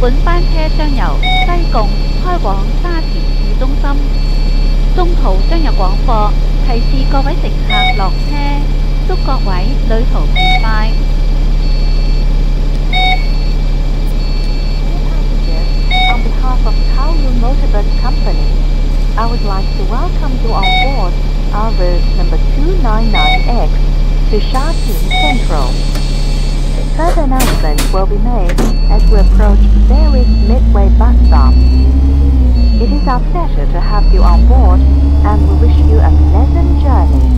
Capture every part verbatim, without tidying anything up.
本班車將由西貢開往沙田市中心，中途將有廣播提示各位乘客落車，祝各位旅途愉快。 On behalf of Taoyuan Motorbus Company, I would like to welcome you on board our route number two ninety-nine X to Shatin Central. Further announcements will be made as we approach various midway bus stops. It is our pleasure to have you on board, and we wish you a pleasant journey.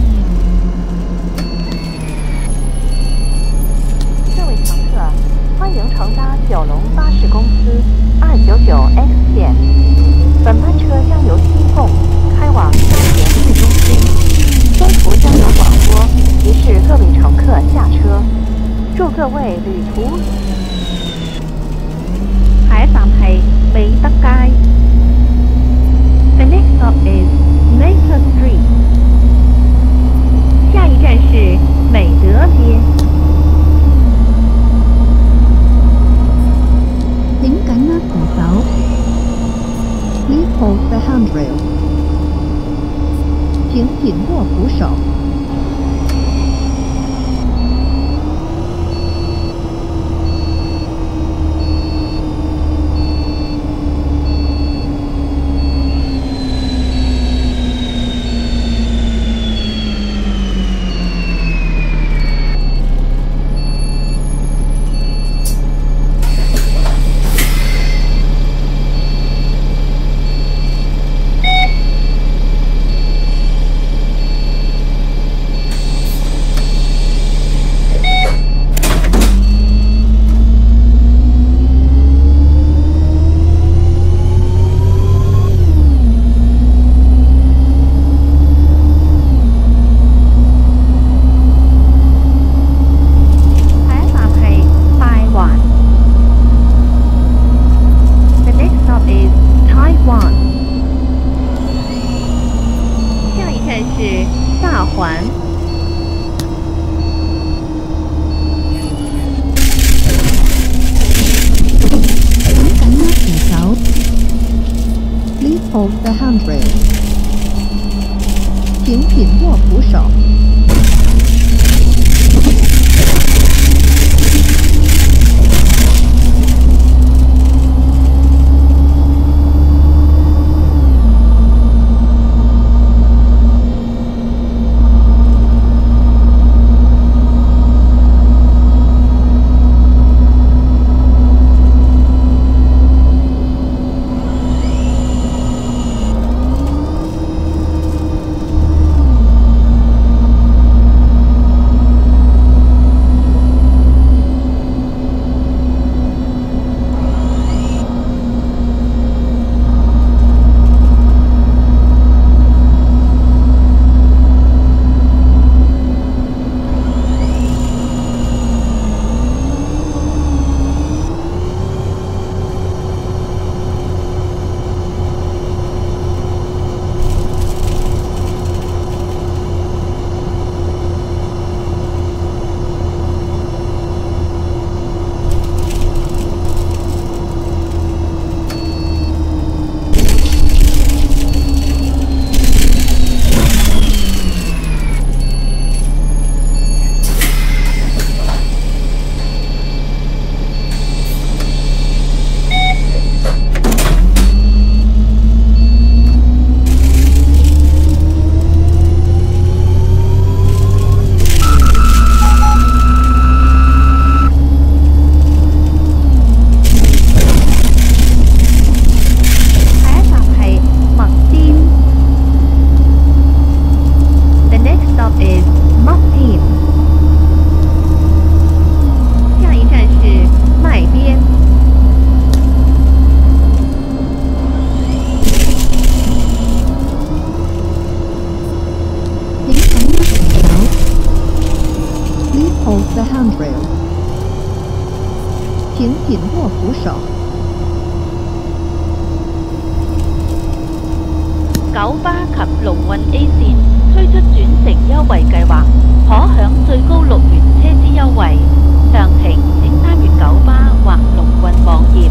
各位乘客，欢迎乘搭九龙巴士公司二九九 X 线。本班车将由西贡开往沙田市中心，中途将有广播提示各位乘客下车。祝各位旅途。 下一站係美德街。The next stop is Maple Street。下一站是美德街。 請緊握扶手。Please hold the handrail。請緊握扶手。Hold the handrail。请紧握扶手。The handrail。请紧握扶手。 九巴及龍運 A 線推出轉乘優惠計劃，可享最高六元車資優惠。詳情請參閱九巴或龍運網頁。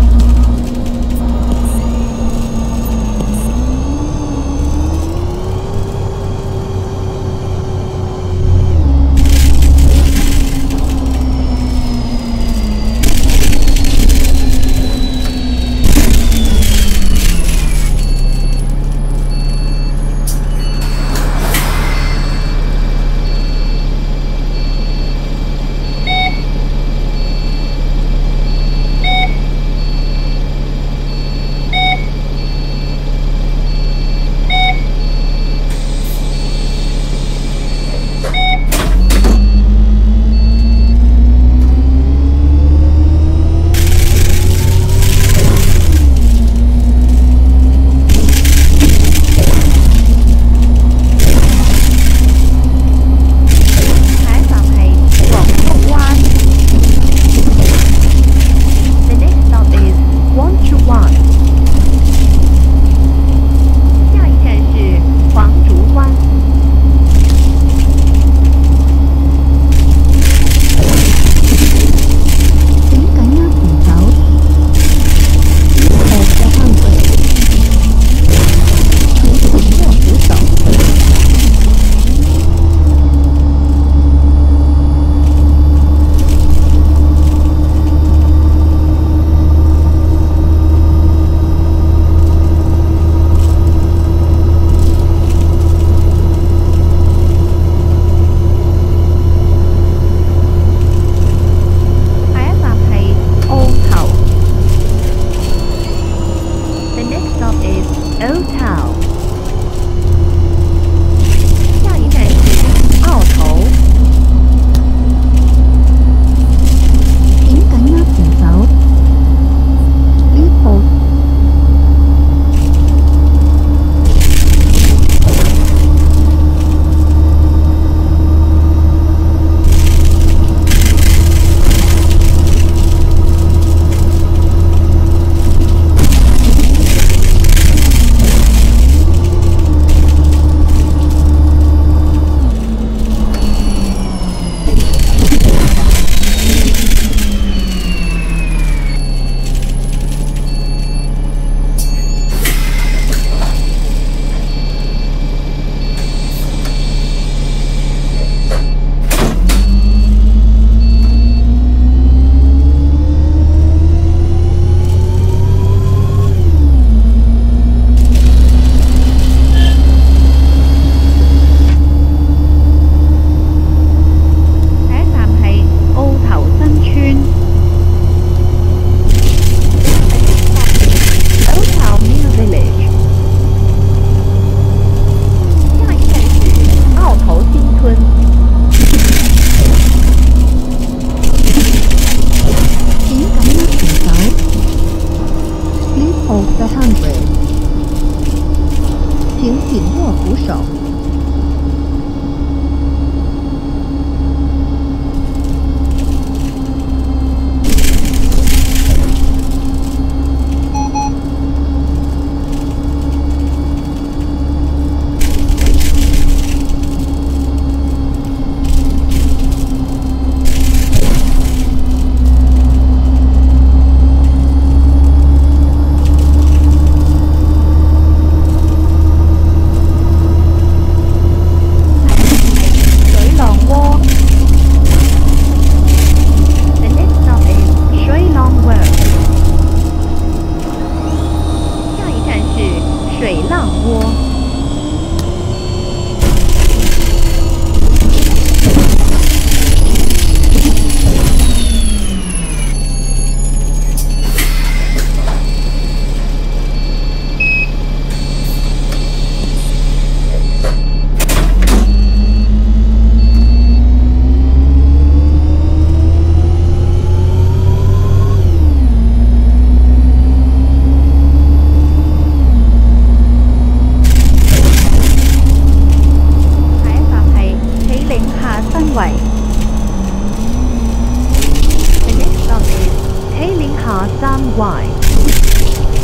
Y。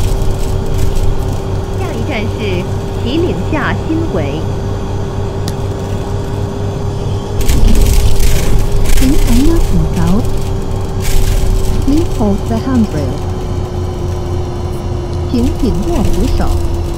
下一站是旗岭下新围。 Please hold the handrail. 请紧握扶手。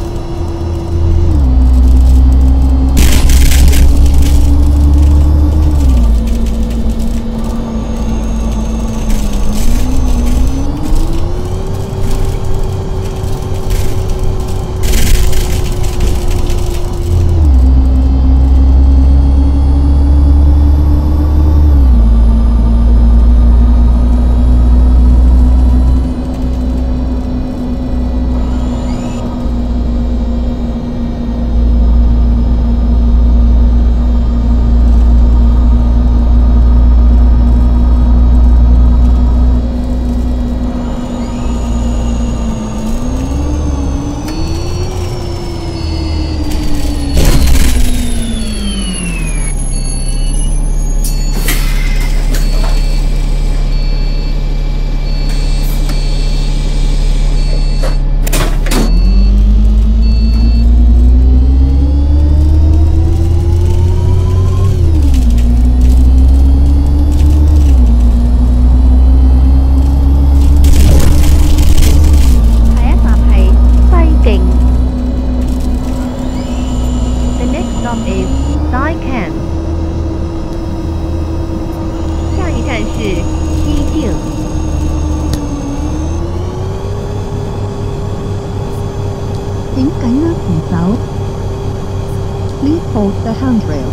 请紧握扶手。Please hold the handrail.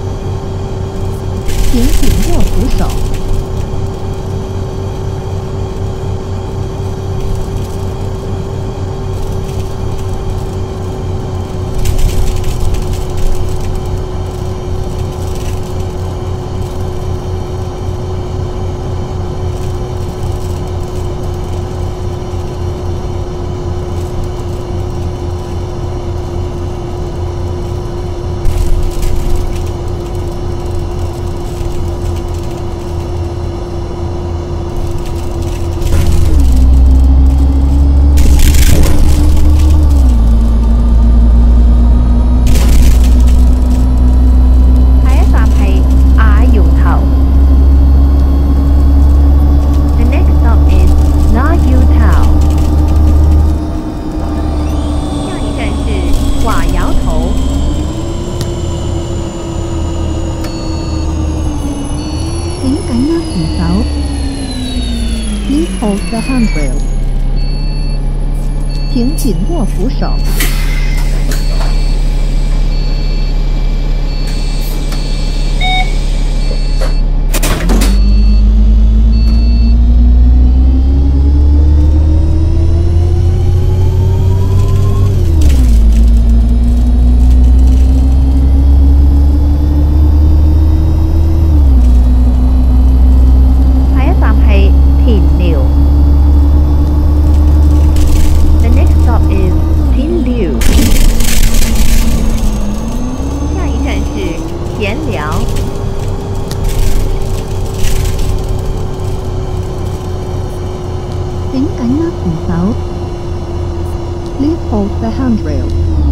请紧握扶手。Please hold the handrail. 请紧握扶手。请紧握扶手。Please hold the handrail.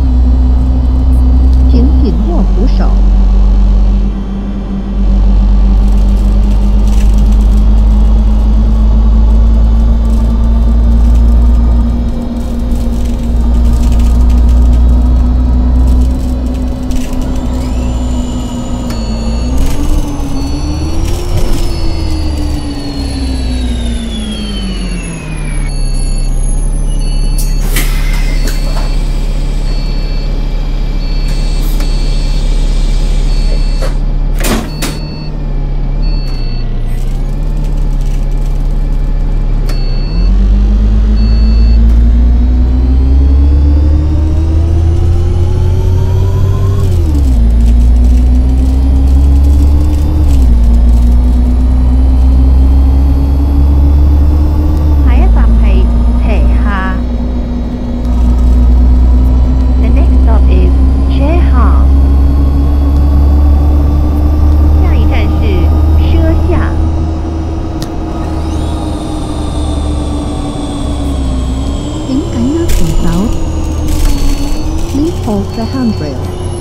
请紧握扶手。Hold the handrail.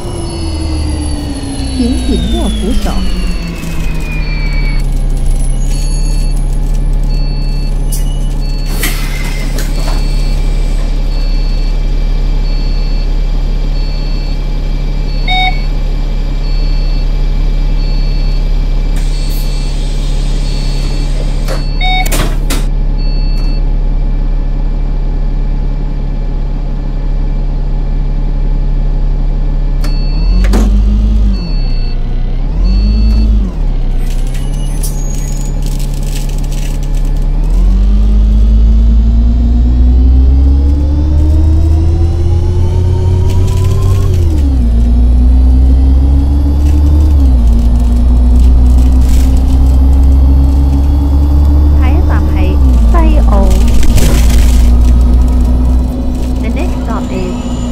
请紧握扶手。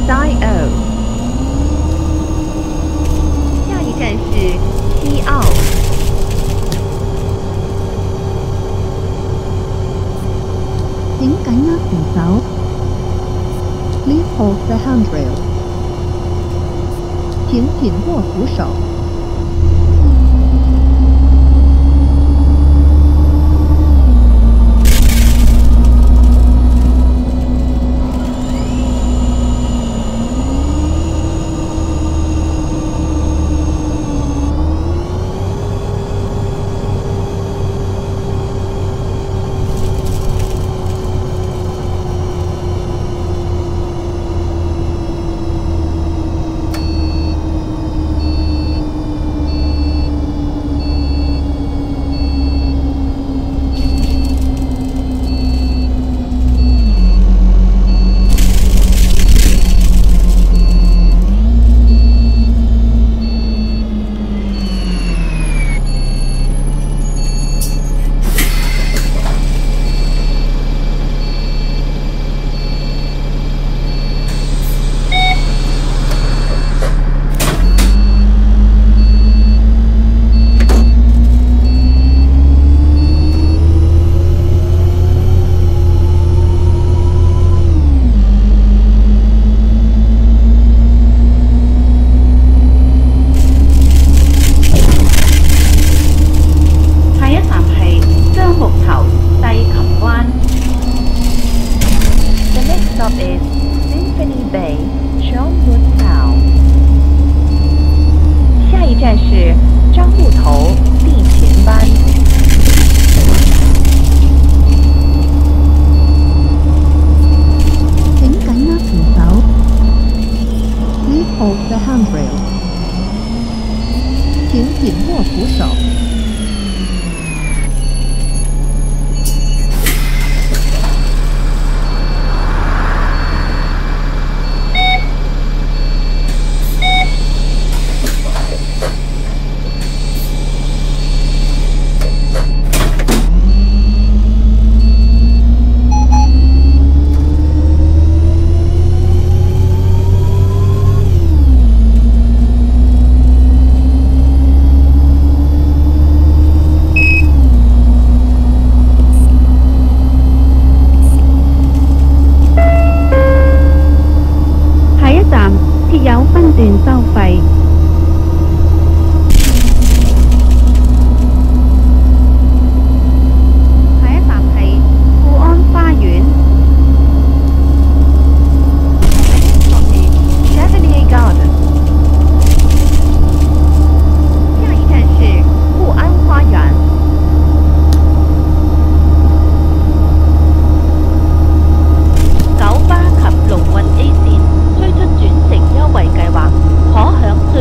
西澳。 下一站是西澳。 請緊握扶手。Please hold the handrail. 請緊握扶手。请紧握扶手。 收費。下一站係富安花園。 Chevalier Garden。 下一站是富安花園。九巴及龍運 A 線推出轉乘優惠計劃，可享最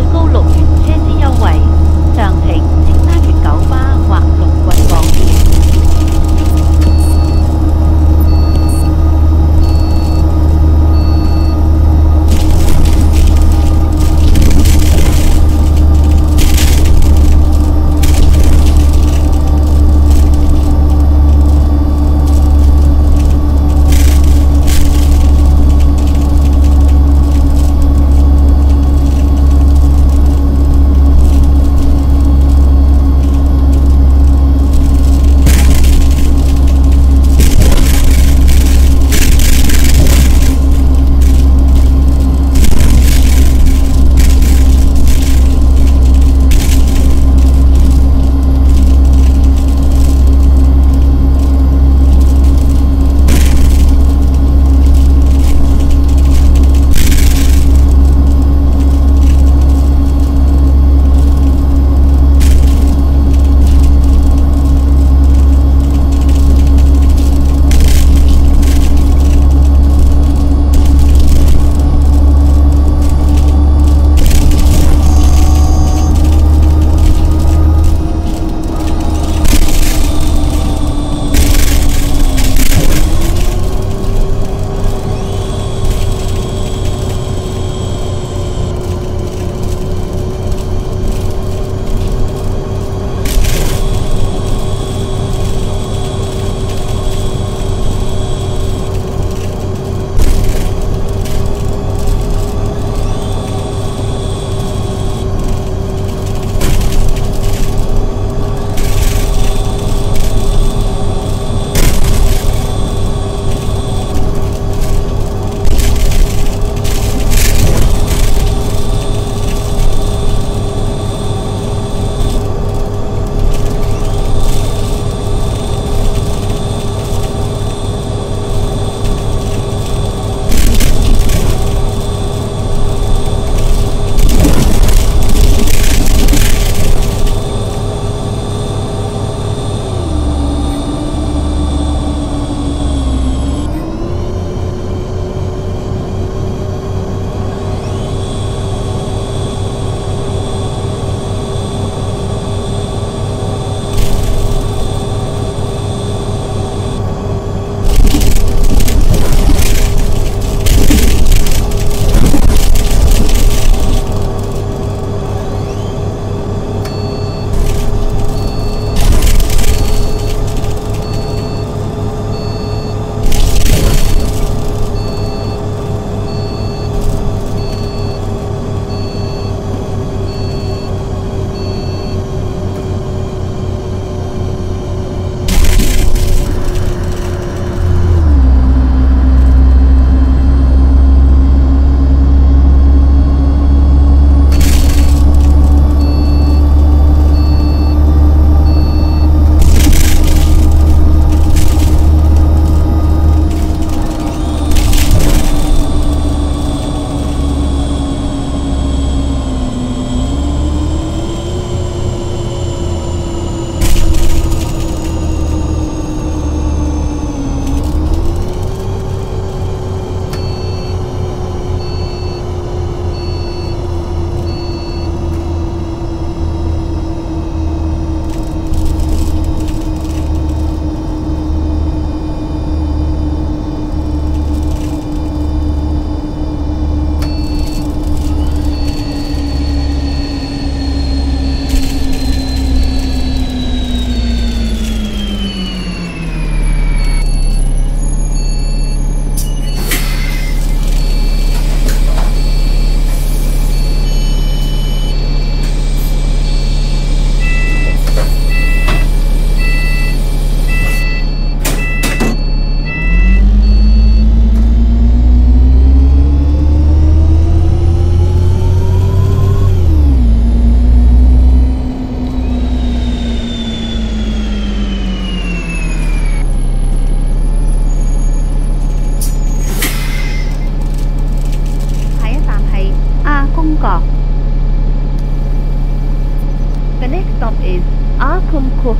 角。The next stop is Akumku。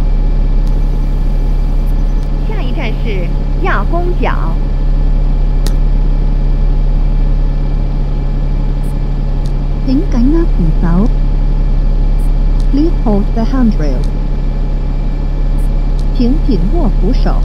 下一站是亚公角。 請緊握扶手。Please hold the handrail。請緊握扶手。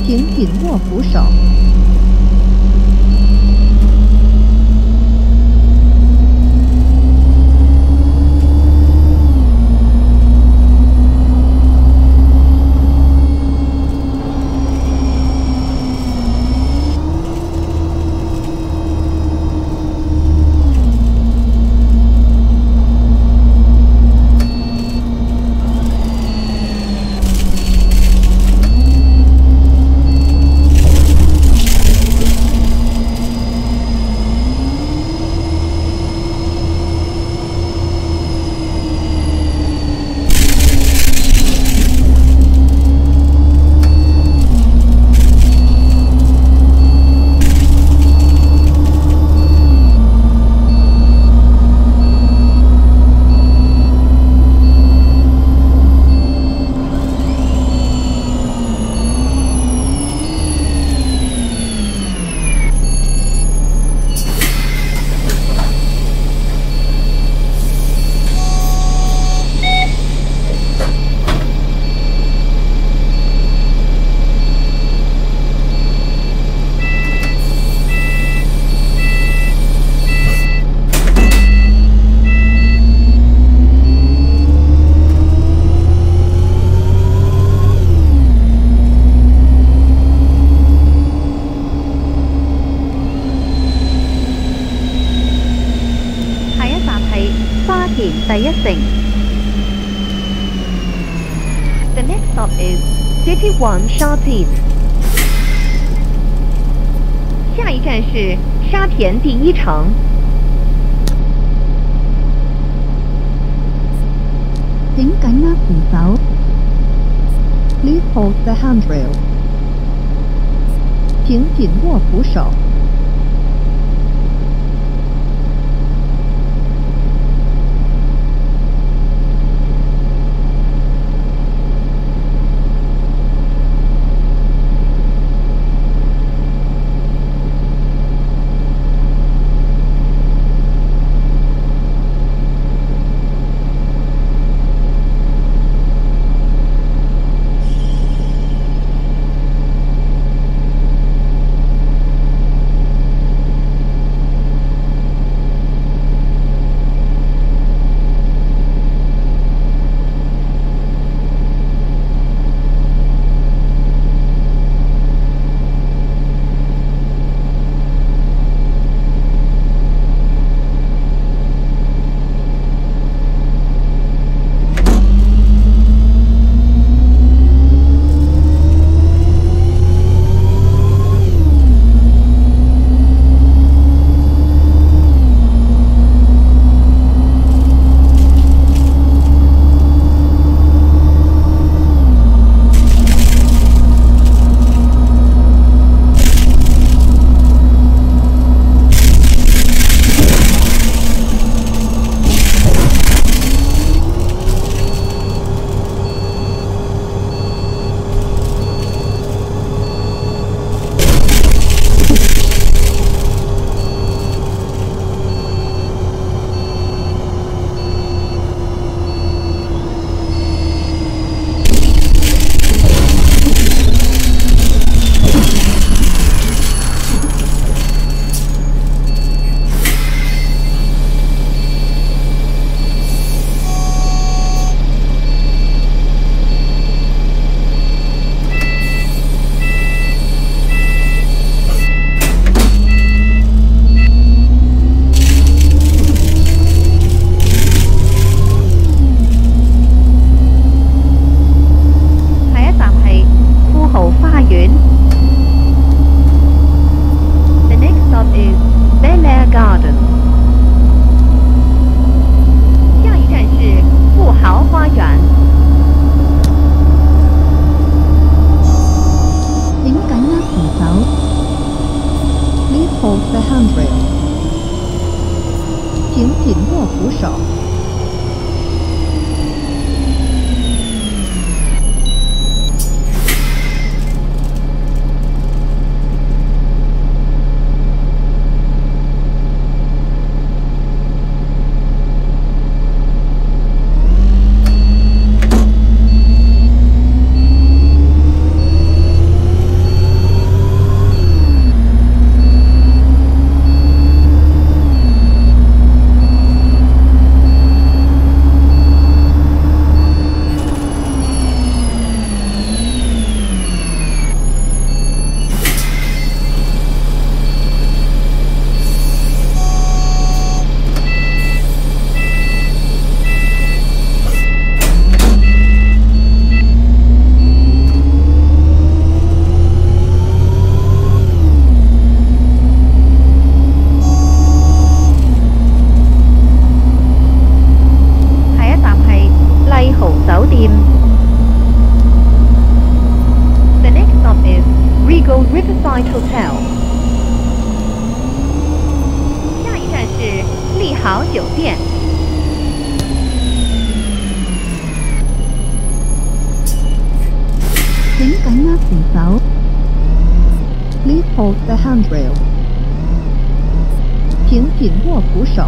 平品握扶手。 第一城。The next stop is City One沙田。下一站是沙田第一城。 請緊握扶手。Please hold the handrail。請緊握扶手。请紧握扶手。 Regal Riverside Hotel. 下一站是利豪酒店。 請緊握扶手。Please hold the handrail. 請緊握扶手。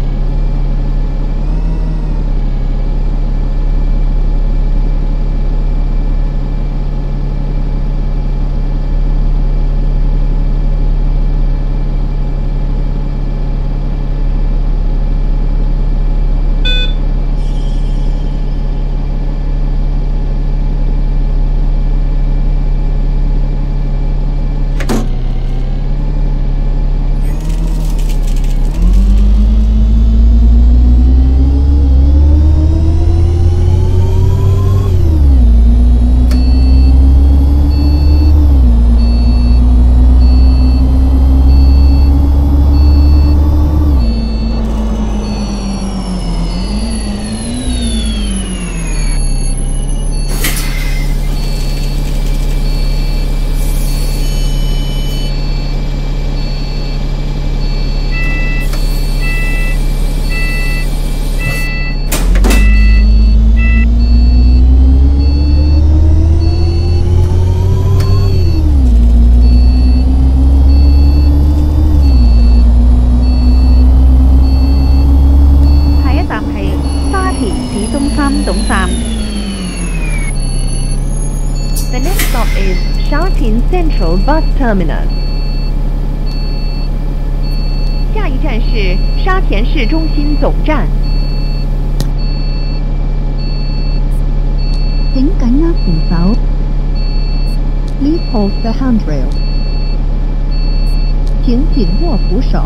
總站。 The next stop is Sha Tin Central Bus Terminus. 下一站是沙田市中心总站。 請緊握扶手。Please hold the handrail. 請緊握扶手。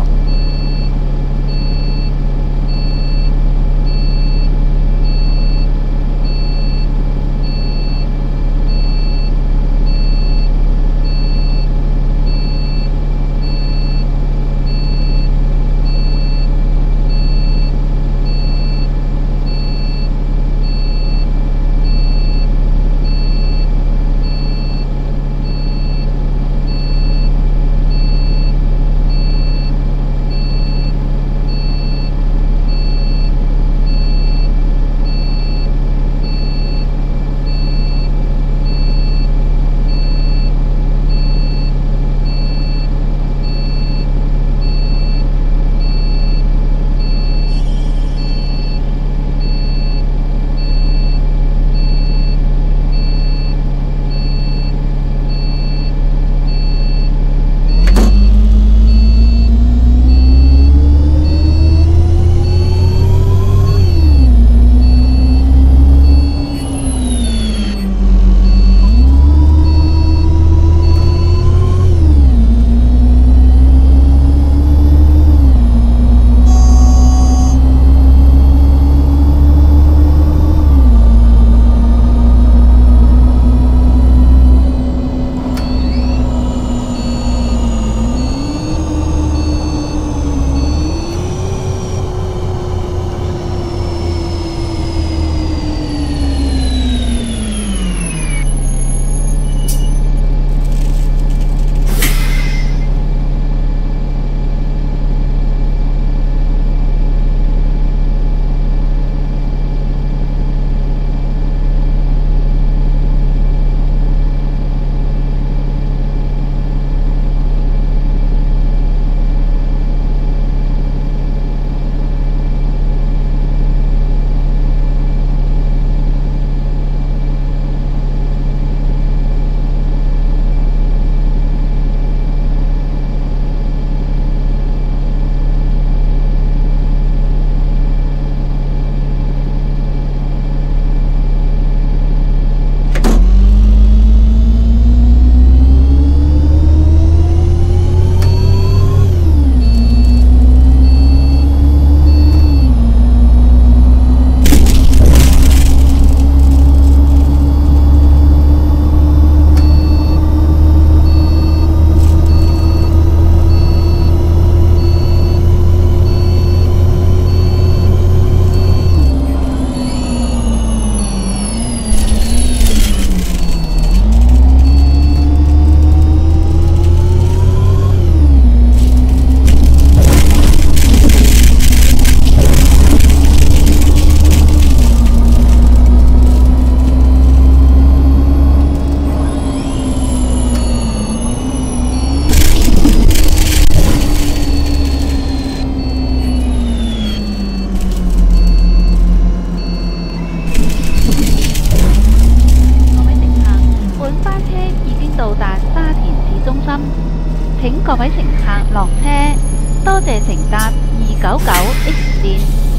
心。請各位乘客落車，多謝乘搭二九九 X 線。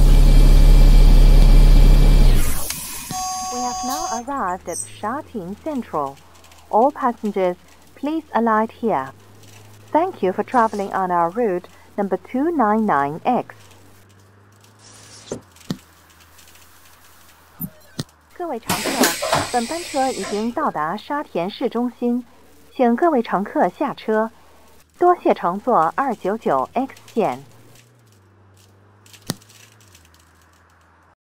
We have now arrived at Shatin Central. All passengers, please alight here. Thank you for traveling on our route number two nine nine X. 各位乘客，本班车已经到达沙田市中心，请各位乘客下车。多谢乘坐二九九 X 线。